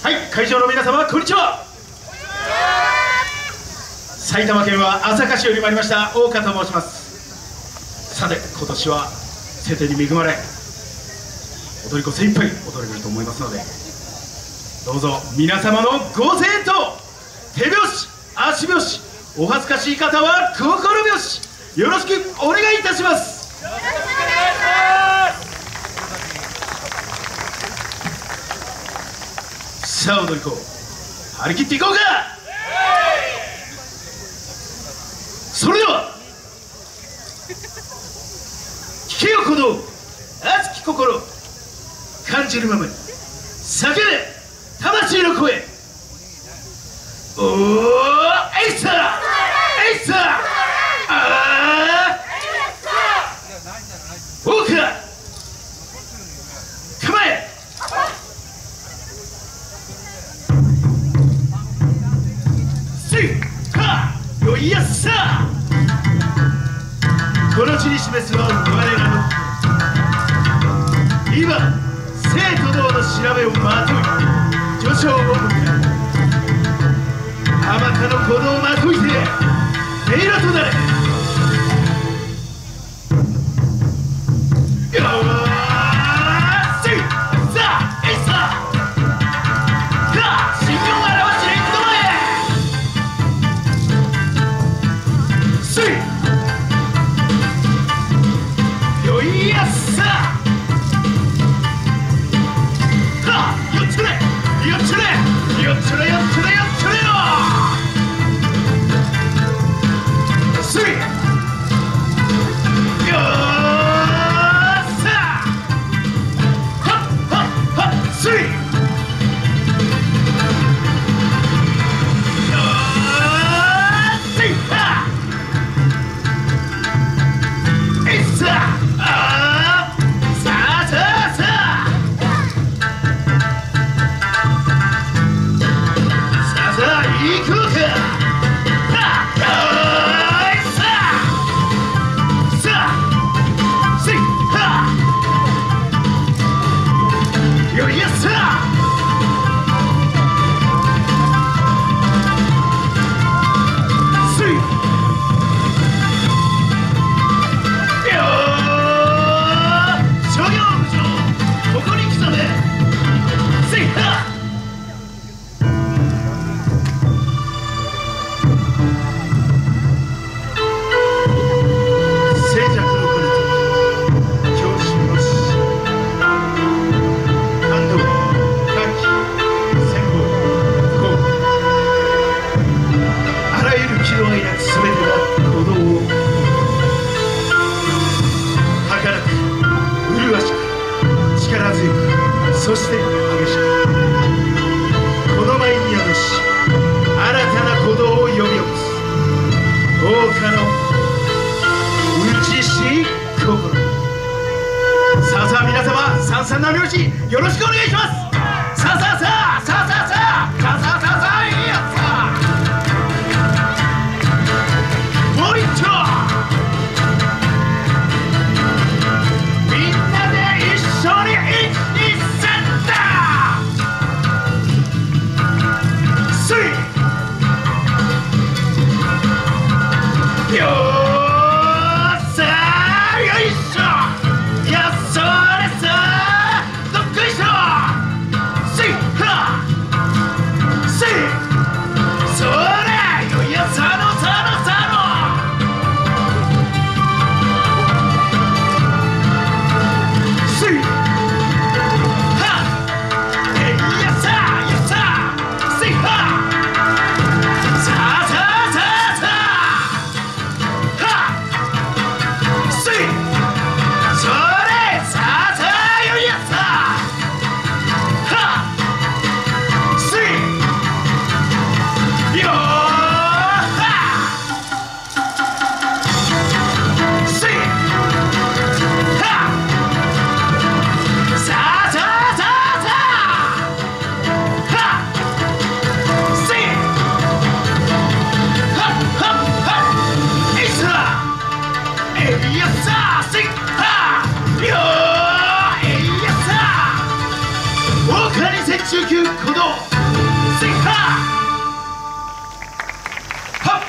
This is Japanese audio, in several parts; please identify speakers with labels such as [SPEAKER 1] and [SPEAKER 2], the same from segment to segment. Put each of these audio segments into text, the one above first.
[SPEAKER 1] はい、会場の皆様こんにちは。埼玉県は朝霞市より参りました大岡と申します。さて今年は晴天に恵まれ踊り子精一杯踊れると思いますので、どうぞ皆様のご声援と手拍子足拍子、お恥ずかしい方は心拍子よろしくお願いいたします。さあ踊り子張り切っていこうか。それでは聞けよ鼓動熱き心、感じるままに叫べ魂の声。おーエイサーエイサー、あーオーカー構え。よいやっさ、この地に示すは我らの今生と同の調べをまとい序章を迎え、あまたの鼓動をまといて音色となれ。そして激しくこの前に宿し新たな鼓動を呼び起こす大岡の打ちしい心。さあさあ皆様三々の拍子よろしくお願いします。さあさあさあさあさあさあさあさあさあさあいいやつさポイント。みんなで一緒に戦中級鼓動セッハーは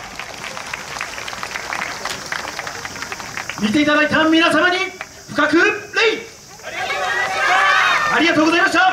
[SPEAKER 1] っ。見ていただいた皆様に深く礼。ありがとうございました。